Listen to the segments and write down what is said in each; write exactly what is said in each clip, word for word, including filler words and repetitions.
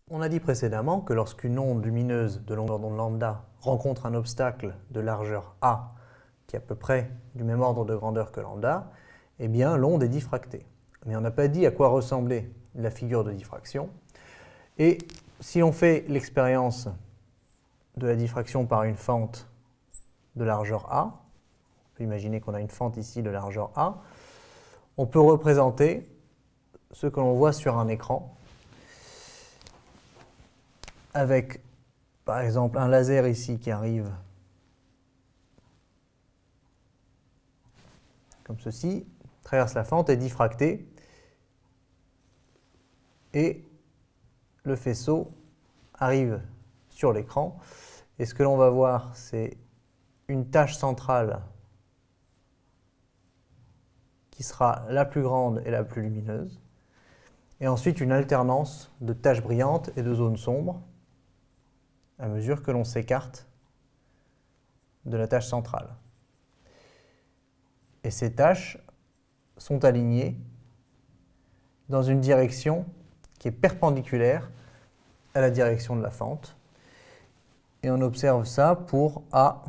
On a dit précédemment que lorsqu'une onde lumineuse de longueur d'onde lambda rencontre un obstacle de largeur A, qui est à peu près du même ordre de grandeur que lambda, eh bien l'onde est diffractée. Mais on n'a pas dit à quoi ressemblait la figure de diffraction. Et si on fait l'expérience de la diffraction par une fente de largeur A, on peut imaginer qu'on a une fente ici de largeur A, on peut représenter ce que l'on voit sur un écran avec, par exemple, un laser ici qui arrive comme ceci, traverse la fente, est diffracté, et le faisceau arrive sur l'écran. Et ce que l'on va voir, c'est une tache centrale qui sera la plus grande et la plus lumineuse, et ensuite une alternance de taches brillantes et de zones sombres à mesure que l'on s'écarte de la tache centrale. Et ces taches sont alignées dans une direction qui est perpendiculaire à la direction de la fente. Et on observe ça pour A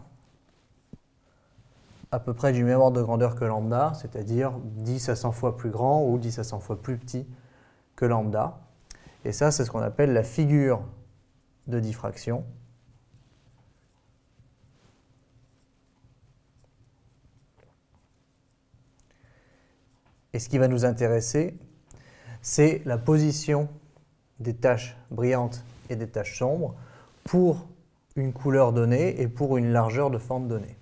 à peu près du même ordre de grandeur que lambda, c'est-à-dire dix à cent fois plus grand ou dix à cent fois plus petit que lambda. Et ça, c'est ce qu'on appelle la figure de diffraction. Et ce qui va nous intéresser, c'est la position des taches brillantes et des taches sombres pour une couleur donnée et pour une largeur de fente donnée.